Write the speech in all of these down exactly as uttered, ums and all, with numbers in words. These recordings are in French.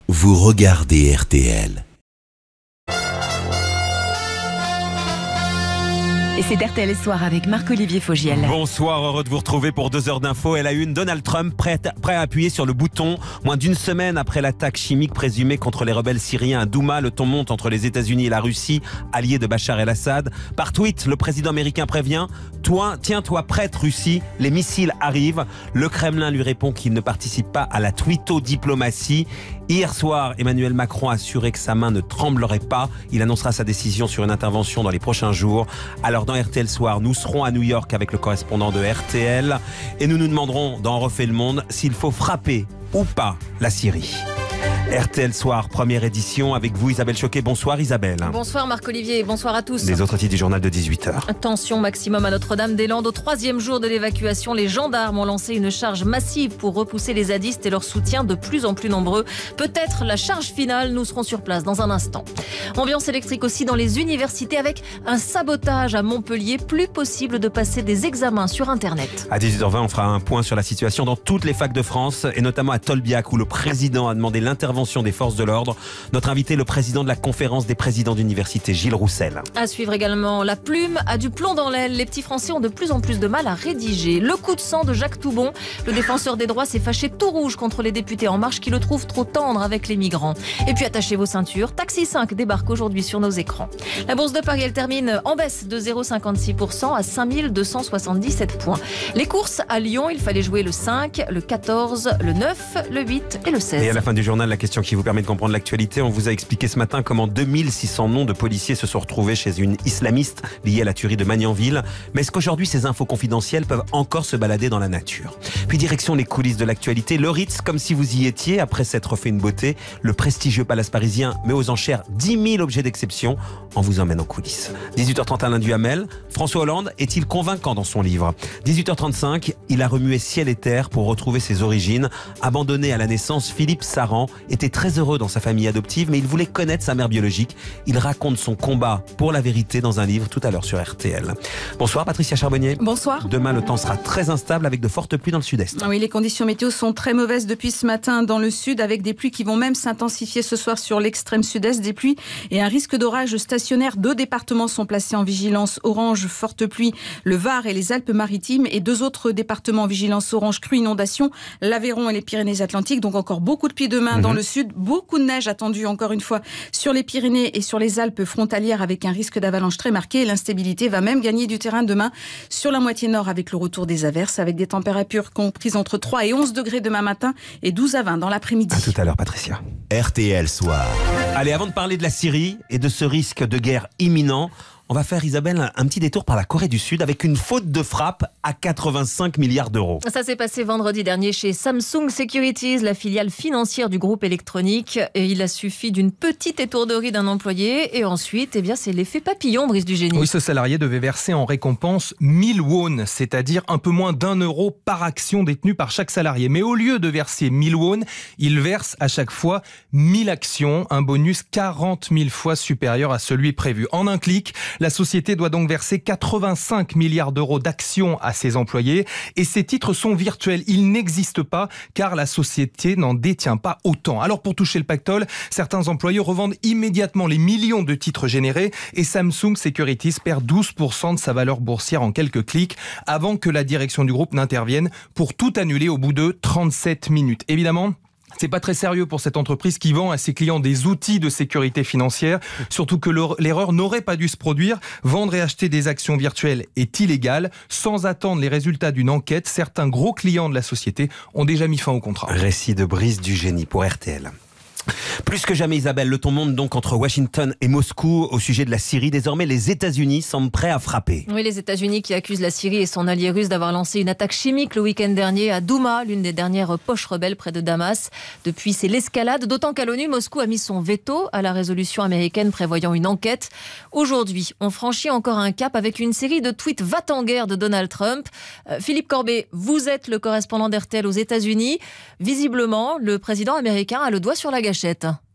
Vous regardez R T L. Et c'est R T L Soir avec Marc-Olivier Fogiel. Bonsoir, heureux de vous retrouver pour deux heures d'infos. Et la une, Donald Trump prêt à, prêt à appuyer sur le bouton. Moins d'une semaine après l'attaque chimique présumée contre les rebelles syriens à Douma, le ton monte entre les États-Unis et la Russie, alliés de Bachar el-Assad. Par tweet, le président américain prévient « Toi, tiens-toi prête Russie, les missiles arrivent ». Le Kremlin lui répond qu'il ne participe pas à la twitto-diplomatie. Hier soir, Emmanuel Macron a assuré que sa main ne tremblerait pas. Il annoncera sa décision sur une intervention dans les prochains jours. Alors dans R T L Soir, nous serons à New York avec le correspondant de R T L et nous nous demanderons dans Refait le Monde s'il faut frapper ou pas la Syrie. R T L Soir, première édition, avec vous Isabelle Choquet. Bonsoir Isabelle. Bonsoir Marc-Olivier, bonsoir à tous. Les autres titres du journal de dix-huit heures. Tension maximum à Notre-Dame-des-Landes. Au troisième jour de l'évacuation, les gendarmes ont lancé une charge massive pour repousser les zadistes et leur soutien de plus en plus nombreux. Peut-être la charge finale, nous serons sur place dans un instant. Ambiance électrique aussi dans les universités avec un sabotage à Montpellier. Plus possible de passer des examens sur Internet. À dix-huit heures vingt, on fera un point sur la situation dans toutes les facs de France et notamment à Tolbiac où le président a demandé l'intervention des forces de l'ordre. Notre invité, le président de la conférence des présidents d'université, Gilles Roussel. À suivre également, la plume a du plomb dans l'aile. Les petits Français ont de plus en plus de mal à rédiger. Le coup de sang de Jacques Toubon. Le défenseur des droits s'est fâché tout rouge contre les députés En Marche qui le trouvent trop tendre avec les migrants. Et puis attachez vos ceintures. Taxi cinq débarque aujourd'hui sur nos écrans. La bourse de Paris, elle termine en baisse de zéro virgule cinquante-six pour cent à cinq mille deux cent soixante-dix-sept points. Les courses à Lyon, il fallait jouer le cinq, le quatorze, le neuf, le huit et le seize. Et à la fin du journal, la question qui vous permet de comprendre l'actualité. On vous a expliqué ce matin comment deux mille six cents noms de policiers se sont retrouvés chez une islamiste liée à la tuerie de Magnanville. Mais est-ce qu'aujourd'hui, ces infos confidentielles peuvent encore se balader dans la nature? Puis direction les coulisses de l'actualité. Le Ritz, comme si vous y étiez, après s'être fait une beauté. Le prestigieux palace parisien met aux enchères dix mille objets d'exception. On vous emmène aux coulisses. dix-huit heures trente, Alain Duhamel. François Hollande est-il convaincant dans son livre? dix-huit heures trente-cinq, il a remué ciel et terre pour retrouver ses origines. Abandonné à la naissance, Philippe Saran était très heureux dans sa famille adoptive, mais il voulait connaître sa mère biologique. Il raconte son combat pour la vérité dans un livre tout à l'heure sur R T L. Bonsoir Patricia Charbonnier. Bonsoir. Demain, le temps sera très instable avec de fortes pluies dans le sud-est. Oui, les conditions météo sont très mauvaises depuis ce matin dans le sud, avec des pluies qui vont même s'intensifier ce soir sur l'extrême sud-est. Des pluies et un risque d'orage stationnaire. Deux départements sont placés en vigilance orange forte pluie, le Var et les Alpes-Maritimes, et deux autres départements en vigilance orange crue inondation, l'Aveyron et les Pyrénées-Atlantiques. Donc encore beaucoup de pluie demain mmh. dans le sud, beaucoup de neige attendue encore une fois sur les Pyrénées et sur les Alpes frontalières avec un risque d'avalanche très marqué. L'instabilité va même gagner du terrain demain sur la moitié nord avec le retour des averses, avec des températures comprises entre trois et onze degrés demain matin et douze à vingt dans l'après-midi. À tout à l'heure Patricia. R T L Soir. Allez, avant de parler de la Syrie et de ce risque de guerre imminent, on va faire, Isabelle, un petit détour par la Corée du Sud avec une faute de frappe à quatre-vingt-cinq milliards d'euros. Ça s'est passé vendredi dernier chez Samsung Securities, la filiale financière du groupe électronique. Et il a suffi d'une petite étourderie d'un employé. Et ensuite, eh bien, c'est l'effet papillon, Brice Dugénie. Oui, ce salarié devait verser en récompense mille won, c'est-à-dire un peu moins d'un euro par action détenue par chaque salarié. Mais au lieu de verser mille won, il verse à chaque fois mille actions, un bonus quarante mille fois supérieur à celui prévu. En un clic, la société doit donc verser quatre-vingt-cinq milliards d'euros d'actions à ses employés et ces titres sont virtuels. Ils n'existent pas car la société n'en détient pas autant. Alors pour toucher le pactole, certains employés revendent immédiatement les millions de titres générés et Samsung Securities perd douze pour cent de sa valeur boursière en quelques clics avant que la direction du groupe n'intervienne pour tout annuler au bout de trente-sept minutes. Évidemment, c'est pas très sérieux pour cette entreprise qui vend à ses clients des outils de sécurité financière, surtout que l'erreur n'aurait pas dû se produire. Vendre et acheter des actions virtuelles est illégal. Sans attendre les résultats d'une enquête, certains gros clients de la société ont déjà mis fin au contrat. Récit de Brice Dugénie pour R T L. Plus que jamais, Isabelle, le ton monte donc entre Washington et Moscou au sujet de la Syrie. Désormais, les États-Unis semblent prêts à frapper. Oui, les États-Unis qui accusent la Syrie et son allié russe d'avoir lancé une attaque chimique le week-end dernier à Douma, l'une des dernières poches rebelles près de Damas. Depuis, c'est l'escalade, d'autant qu'à l'ONU, Moscou a mis son veto à la résolution américaine prévoyant une enquête. Aujourd'hui, on franchit encore un cap avec une série de tweets va-t-en-guerre de Donald Trump. Euh, Philippe Corbet, vous êtes le correspondant d'R T L aux États-Unis. Visiblement, le président américain a le doigt sur la gâchette.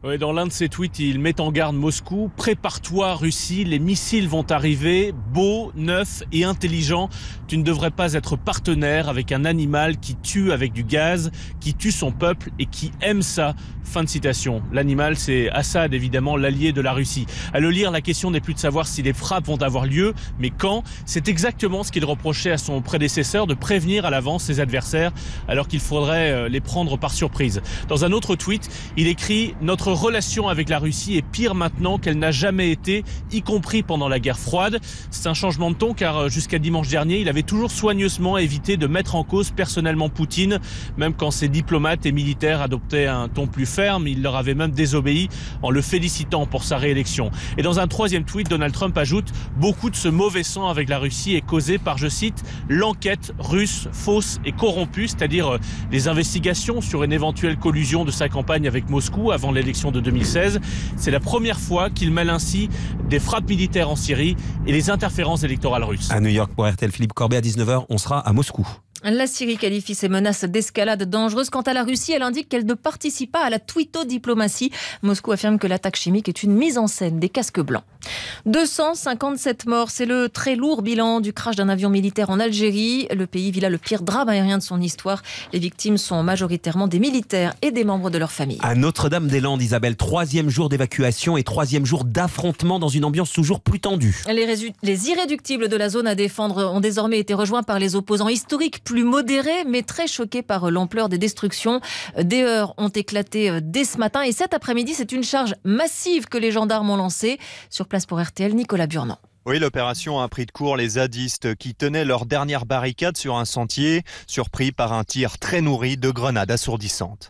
Ouais, dans l'un de ses tweets, il met en garde Moscou. Prépare-toi, Russie, les missiles vont arriver, beaux, neufs et intelligents. Tu ne devrais pas être partenaire avec un animal qui tue avec du gaz, qui tue son peuple et qui aime ça. Fin de citation. L'animal, c'est Assad, évidemment, l'allié de la Russie. À le lire, la question n'est plus de savoir si les frappes vont avoir lieu, mais quand. C'est exactement ce qu'il reprochait à son prédécesseur, de prévenir à l'avance ses adversaires, alors qu'il faudrait les prendre par surprise. Dans un autre tweet, il écrit « Notre relation avec la Russie est pire maintenant qu'elle n'a jamais été, y compris pendant la guerre froide ». C'est un changement de ton, car jusqu'à dimanche dernier, il avait toujours soigneusement évité de mettre en cause personnellement Poutine, même quand ses diplomates et militaires adoptaient un ton plus ferme. Il leur avait même désobéi en le félicitant pour sa réélection. Et dans un troisième tweet, Donald Trump ajoute « Beaucoup de ce mauvais sang avec la Russie est causé par, je cite, l'enquête russe fausse et corrompue, c'est-à-dire les investigations sur une éventuelle collusion de sa campagne avec Moscou avant l'élection de deux mille seize. C'est la première fois qu'il mêle ainsi des frappes militaires en Syrie et les interférences électorales russes. » À New York pour R T L, Philippe Corbet, à dix-neuf heures, on sera à Moscou. La Syrie qualifie ses menaces d'escalade dangereuses. Quant à la Russie, elle indique qu'elle ne participe pas à la twitto-diplomatie. Moscou affirme que l'attaque chimique est une mise en scène des casques blancs. deux cent cinquante-sept morts, c'est le très lourd bilan du crash d'un avion militaire en Algérie. Le pays vit là le pire drame aérien de son histoire. Les victimes sont majoritairement des militaires et des membres de leur famille. À Notre-Dame-des-Landes, Isabelle, troisième jour d'évacuation et troisième jour d'affrontement dans une ambiance toujours plus tendue. Les, résu- les irréductibles de la zone à défendre ont désormais été rejoints par les opposants historiques, plus modérés mais très choqués par l'ampleur des destructions. Des heurts ont éclaté dès ce matin et cet après-midi, c'est une charge massive que les gendarmes ont lancée. Sur place pour R T L, Nicolas Burnand. Oui, l'opération a pris de court les zadistes qui tenaient leur dernière barricade sur un sentier, surpris par un tir très nourri de grenades assourdissantes.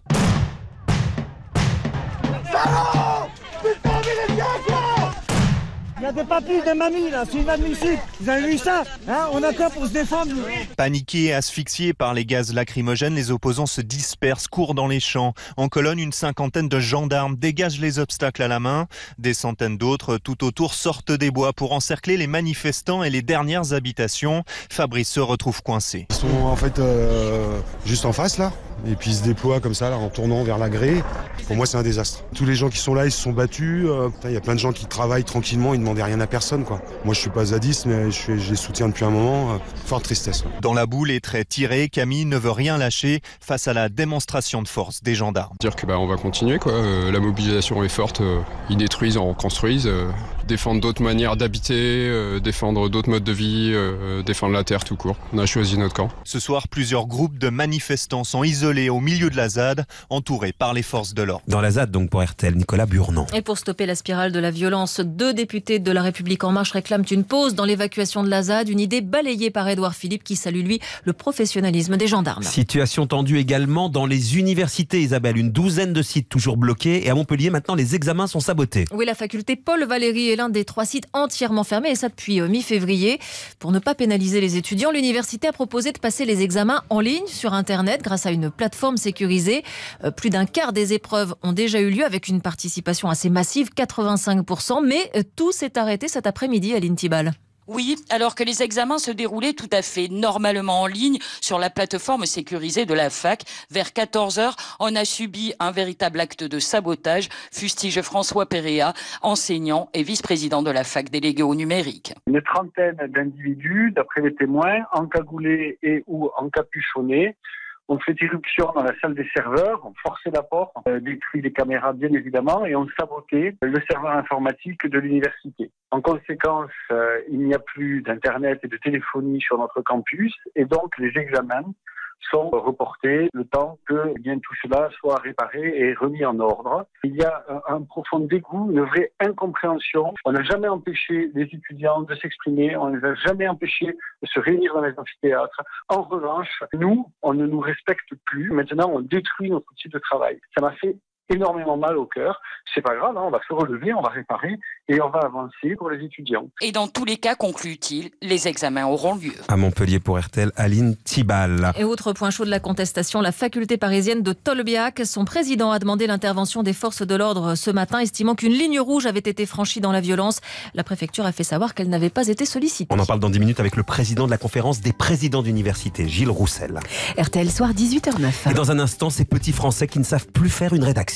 Il y a des papis, des mamies là, c'est inadmissible. Vous avez vu ça hein? On a quoi pour se défendre? Paniqués et asphyxiés par les gaz lacrymogènes, les opposants se dispersent, courent dans les champs. En colonne, une cinquantaine de gendarmes dégagent les obstacles à la main. Des centaines d'autres tout autour sortent des bois pour encercler les manifestants et les dernières habitations. Fabrice se retrouve coincé. Ils sont en fait euh, juste en face là. Et puis ils se déploient comme ça là, en tournant vers la grée. Pour moi c'est un désastre. Tous les gens qui sont là, ils se sont battus. Euh, il y a plein de gens qui travaillent tranquillement, ils ne demandaient rien à personne quoi. Moi je suis pas zadiste mais je, suis, je les soutiens depuis un moment. Euh, forte tristesse. Quoi. Dans la boue, les traits tirés, Camille ne veut rien lâcher face à la démonstration de force des gendarmes. Dire que bah on va continuer quoi. Euh, la mobilisation est forte. Euh, ils détruisent, on reconstruise. Euh, défendre d'autres manières d'habiter, euh, défendre d'autres modes de vie, euh, défendre la terre tout court. On a choisi notre camp. Ce soir, plusieurs groupes de manifestants sont isolés au milieu de la ZAD, entourés par les forces de l'ordre. Dans la ZAD, donc pour R T L, Nicolas Burnand. Et pour stopper la spirale de la violence, deux députés de La République En Marche réclament une pause dans l'évacuation de la ZAD, une idée balayée par Édouard Philippe qui salue lui le professionnalisme des gendarmes. Situation tendue également dans les universités, Isabelle. Une douzaine de sites toujours bloqués et à Montpellier, maintenant les examens sont sabotés. Oui, la faculté Paul Valéry est l'un des trois sites entièrement fermés et ça depuis mi-février. Pour ne pas pénaliser les étudiants, l'université a proposé de passer les examens en ligne sur Internet grâce à une plateforme sécurisée. Plus d'un quart des épreuves ont déjà eu lieu avec une participation assez massive, quatre-vingt-cinq pour cent. Mais tout s'est arrêté cet après-midi, Aline Thibal. Oui, alors que les examens se déroulaient tout à fait normalement en ligne sur la plateforme sécurisée de la fac. Vers quatorze heures, on a subi un véritable acte de sabotage, fustige François Péréa, enseignant et vice-président de la fac délégué au numérique. Une trentaine d'individus, d'après les témoins, encagoulés et ou encapuchonnés, ont fait irruption dans la salle des serveurs, ont forcé la porte, euh, détruit les caméras bien évidemment et ont saboté le serveur informatique de l'université. En conséquence, euh, il n'y a plus d'internet et de téléphonie sur notre campus et donc les examens sont reportés le temps que eh bien, tout cela soit réparé et remis en ordre. Il y a un, un profond dégoût, une vraie incompréhension. On n'a jamais empêché les étudiants de s'exprimer, on ne les a jamais empêchés de se réunir dans les amphithéâtres. En revanche, nous, on ne nous respecte plus. Maintenant, on détruit notre outil de travail. Ça m'a fait énormément mal au cœur. C'est pas grave, hein, on va se relever, on va réparer et on va avancer pour les étudiants. Et dans tous les cas, conclut-il, les examens auront lieu. À Montpellier pour R T L, Aline Thibal. Et autre point chaud de la contestation, la faculté parisienne de Tolbiac. Son président a demandé l'intervention des forces de l'ordre ce matin, estimant qu'une ligne rouge avait été franchie dans la violence. La préfecture a fait savoir qu'elle n'avait pas été sollicitée. On en parle dans dix minutes avec le président de la conférence des présidents d'université, Gilles Roussel. R T L Soir, dix-huit heures zéro neuf. Et dans un instant, ces petits Français qui ne savent plus faire une rédaction.